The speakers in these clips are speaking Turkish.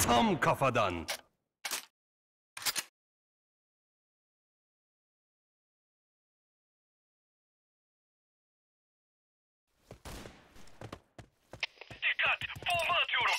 Tam kafadan. Dikkat! Bomba atıyorum.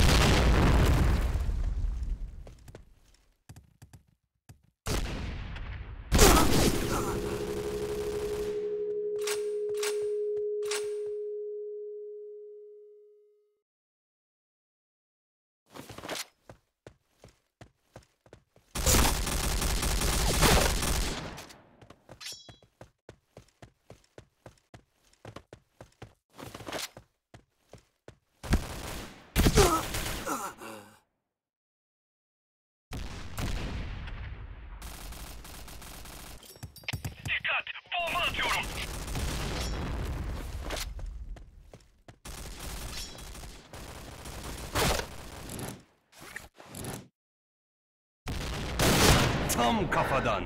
Dikkat! Bomba atıyorum. Tam kafadan.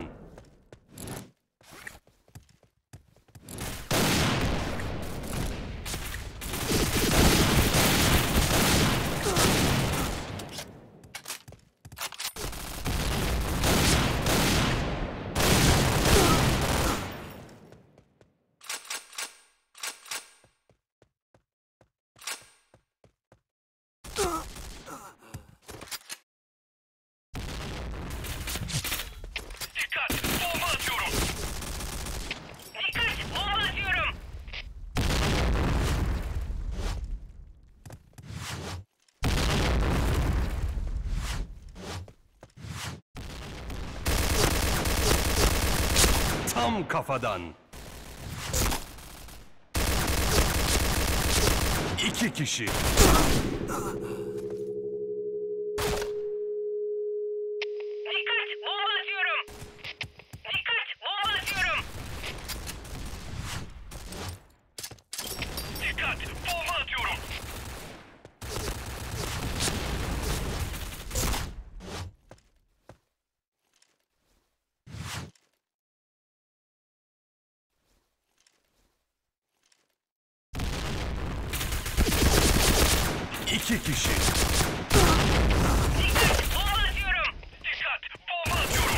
Dikkat! Bomba atıyorum. Dikkat! Bomba atıyorum. Tam kafadan. 2 kişi. Dikkat! Bomba atıyorum. Dikkat! Bomba atıyorum. Dikkat! Bomba atıyorum. İki kişi. Dikkat! Bomba atıyorum. Dikkat! Bomba atıyorum.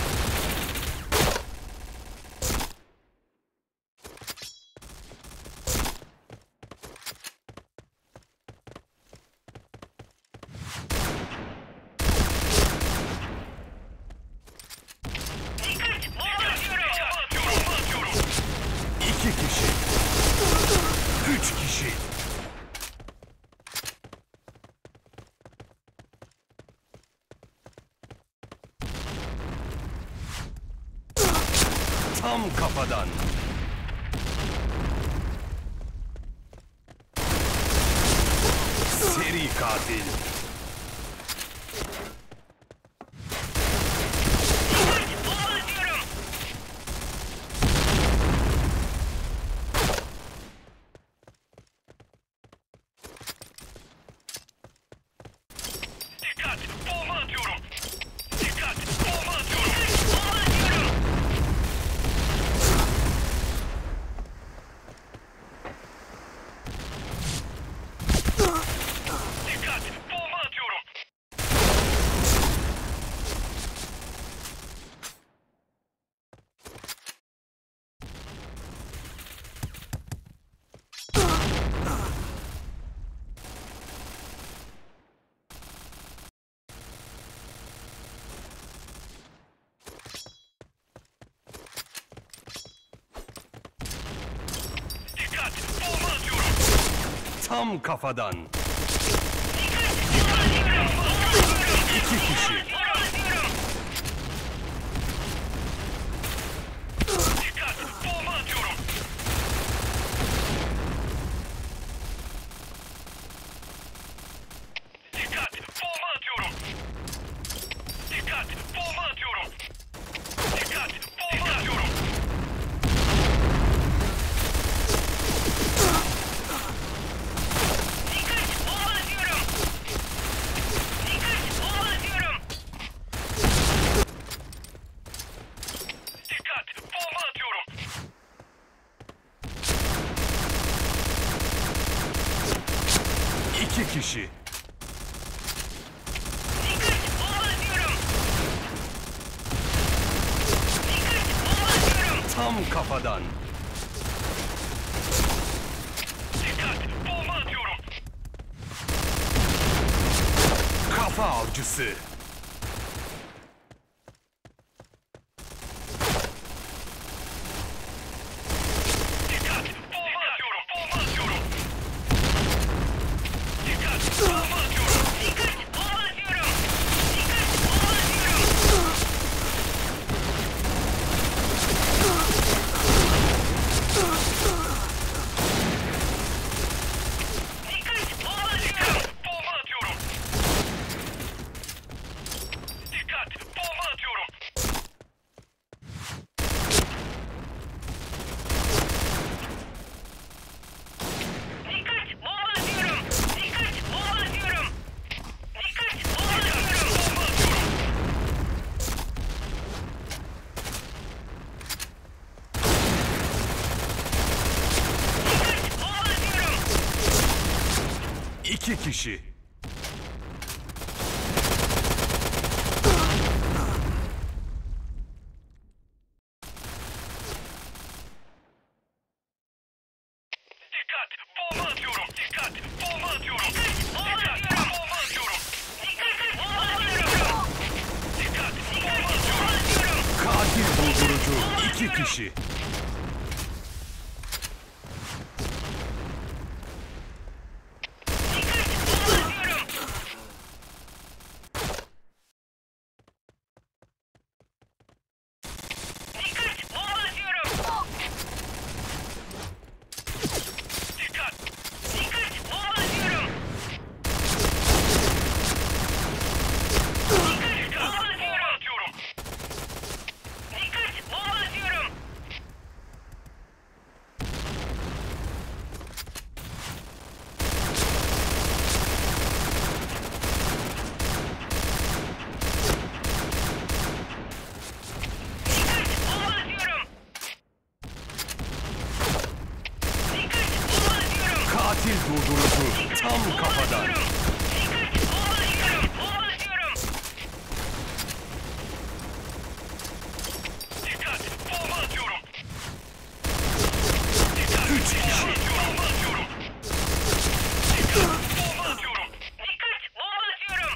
Dikkat! Bomba atıyorum. Bomba atıyorum. 2 kişi. 3 kişi. Tam kafadan. Seri katil. Dikkat! Bomba atıyorum. Dikkat! Bomba atıyorum. Dikkat! Bomba atıyorum. Bomba atıyorum. Dikkat! Bomba atıyorum. Dikkat! Bomba atıyorum. Tam kafadan. Dikkat! Bomba atıyorum. 2 kişi. Bomba atıyorum. Dikkat! Bomba atıyorum. Dikkat! Bomba atıyorum. Dikkat! Bomba atıyorum. Dikkat! Bomba atıyorum. Dikkat! Bomba atıyorum. Dikkat! Bomba atıyorum. Dikkat! Bomba atıyorum. 2 kişi. Tam kafadan. Dikkat! Bomba atıyorum. Kafa avcısı. Dikkat! Bomba atıyorum. Bomba atıyorum. Dikkat! Bomba atıyorum. Dikkat! Bomba atıyorum. Dikkat! Bomba atıyorum. Dikkat! Bomba atıyorum. Bomba atıyorum. Dikkat! Bomba atıyorum. Dikkat! Bomba atıyorum. Dikkat! Bomba atıyorum. Dikkat! Bomba atıyorum. Bomba atıyorum. Dikkat! Bomba atıyorum. İki kişi. Dikkat! Bomba atıyorum. Dikkat! Bomba atıyorum. Dikkat! Bomba atıyorum. Dikkat! Bomba atıyorum. Dikkat! Bomba atıyorum. Katil buldurucu. İki kişi. Dikkat! Bomba atıyorum. Dikkat! Bomba atıyorum. Dikkat! Dikkat! Bomba atıyorum. Dikkat! Bomba atıyorum. Dikkat! Bomba atıyorum. Dikkat! Bomba atıyorum. Dikkat! Bomba atıyorum. Katil durdurucu. Tam kafadan. Dikkat! Bomba atıyorum. Bomba atıyorum. Dikkat! Bomba atıyorum. Dikkat! Üç kişi. Bomba atıyorum. Dikkat! Bomba atıyorum. Dikkat! Bomba atıyorum.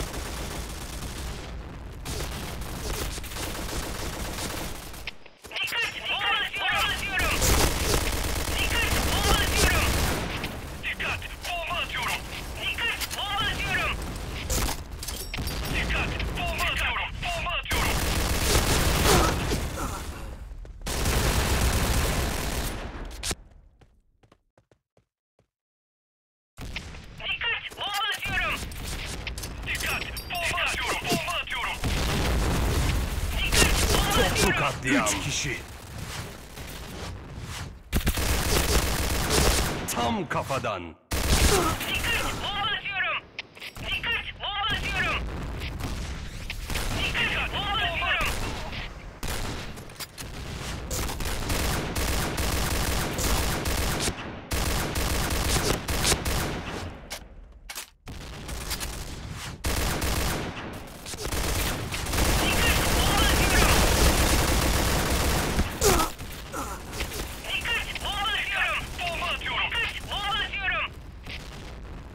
Dikkat! Bomba atıyorum. Dikkat! Bomba atıyorum. Dikkat! Bomba atıyorum. Dikkat! Bomba atıyorum. Dikkat! Bomba atıyorum. Bomba atıyorum. Dikkat! Bomba atıyorum. Dikkat! Bomba atıyorum. Bomba atıyorum. Dikkat! Bomba Toplu atıyorum. katliam. Üç kişi. Tam kafadan. Dikkat! Bomba atıyorum. Dikkat! Bomba atıyorum. Dikkat! Bomba atıyorum. Dikkat! Bomba atıyorum. Dikkat! Bomba atıyorum. Bomba atıyorum. Dikkat! Bomba atıyorum.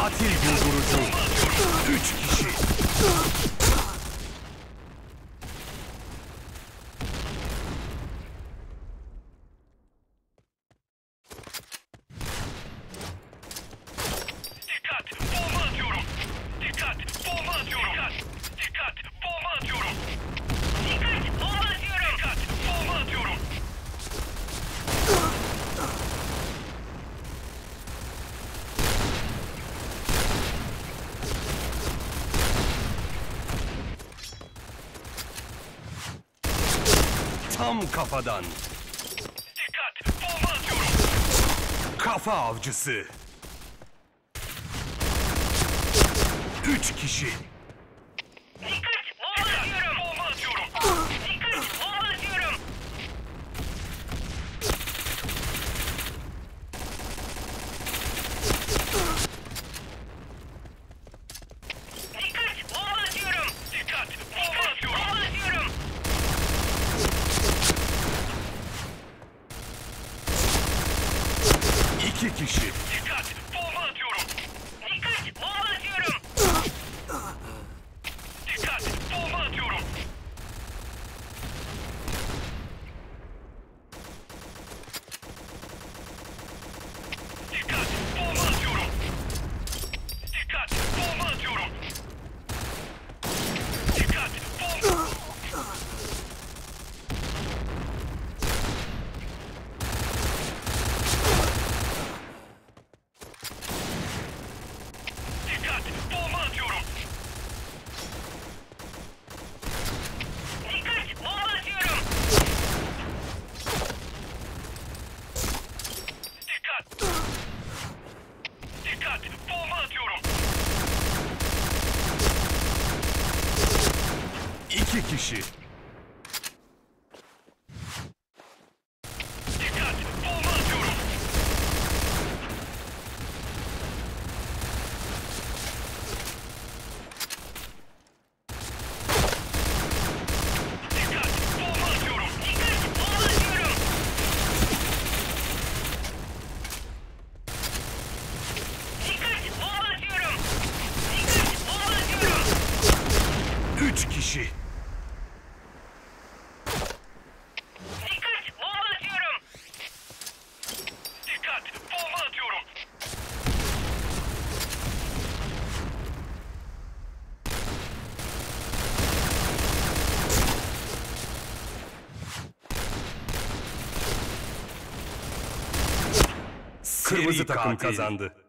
Katil durdurucu. 3 kişi. Dikkat! Bomba atıyorum! Dikkat! Bomba atıyorum! Dikkat! Bomba atıyorum! Dikkat! Bomba atıyorum! Dikkat! Bomba atıyorum! Tam kafadan. Dikkat! Bomba atıyorum! Kafa avcısı. 3 kişi. Dikkat! Bomba atıyorum! Bomba atıyorum! Dikkat! Bomba atıyorum! Dikkat! Bomba atıyorum! Dikkat! Bomba atıyorum! Bomba atıyorum! İki kişi. Dikkat! Bomba atıyorum! Dikkat! Bomba atıyorum! Dikkat! Bomba atıyorum! Dikkat! Bomba atıyorum! Dikkat! Bomba atıyorum! Dikkat! Bomba! Dikkat! Bomba atıyorum! Dikkat! Bomba atıyorum! Dikkat! Dikkat! Bomba atıyorum! 2 kişi. Dikkat! Bomba atıyorum! Dikkat! Bomba atıyorum! Dikkat! Bomba atıyorum! Dikkat! Bomba atıyorum! Dikkat! Bomba atıyorum! 3 kişi. Dikkat! Bomba atıyorum! Dikkat! Bomba atıyorum! Kırmızı takım kazandı.